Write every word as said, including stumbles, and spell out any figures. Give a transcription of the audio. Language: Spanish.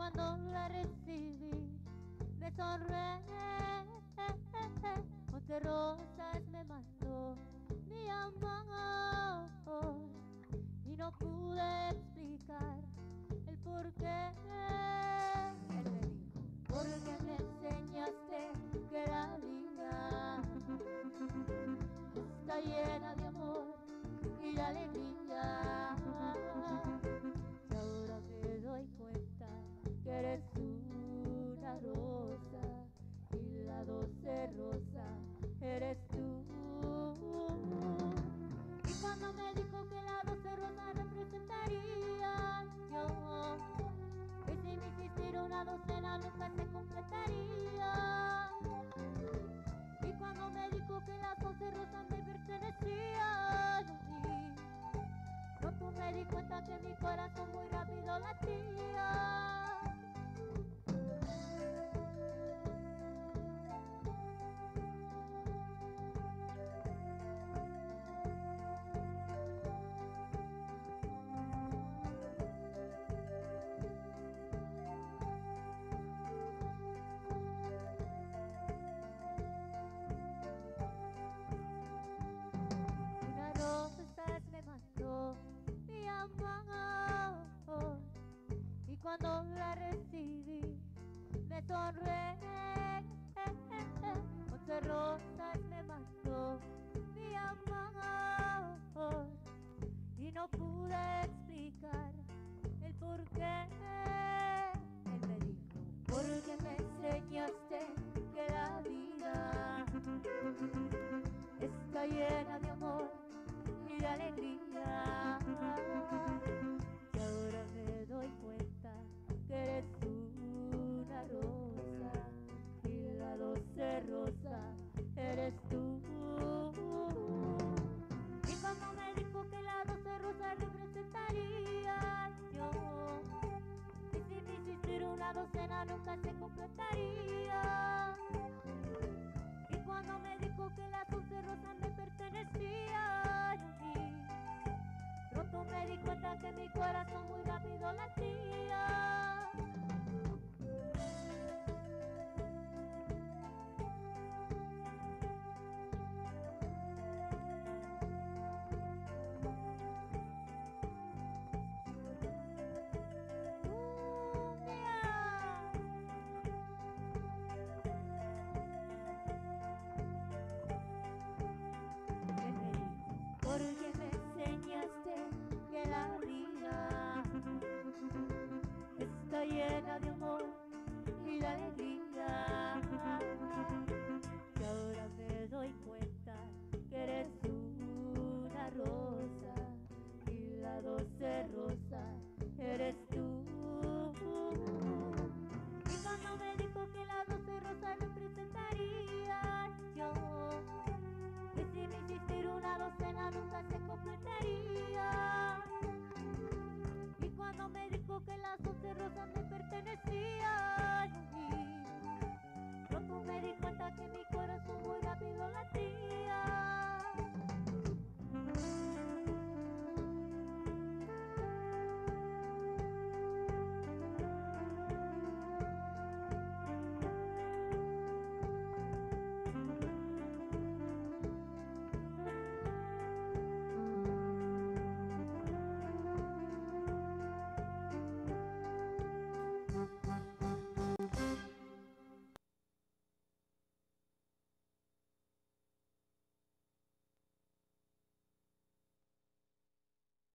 cuando la recibí me sonreí. Doce Rosas me mandó mi amor y no pude explicar el por qué. Él me dijo, porque me enseñaste que la vida está llena de amor y de alegría. Y ahora me doy cuenta que eres una rosa y la doce rosa eres tú. Y cuando me dijo que la doce rosa representaría yo, y si me existiera una docena nunca se completaría. Y cuando me dijo que las doce rosas me pertenecían a mí, pronto me di cuenta que mi corazón muy rápido latía. Me mandó mi amor y cuando la recibí me sonreí. Doce Rosas me mandó mi amor y no pude explicar el por qué. Él me dijo, porque me enseñaste que la vida está llena de amor y de alegría. Y ahora me doy cuenta que eres una rosa y la doce rosa eres tú. Y cuando me dijo que la doce rosa representaría yo, y si me hiciera una docena nunca se completaría. Y cuando me dijo que las doce rosas me pertenecían a mí, pronto me di cuenta que mi corazón muy rápido latía. Porque me enseñaste que la vida está llena de amor y de alegría. Y ahora me doy cuenta que eres una rosa y la doce rosa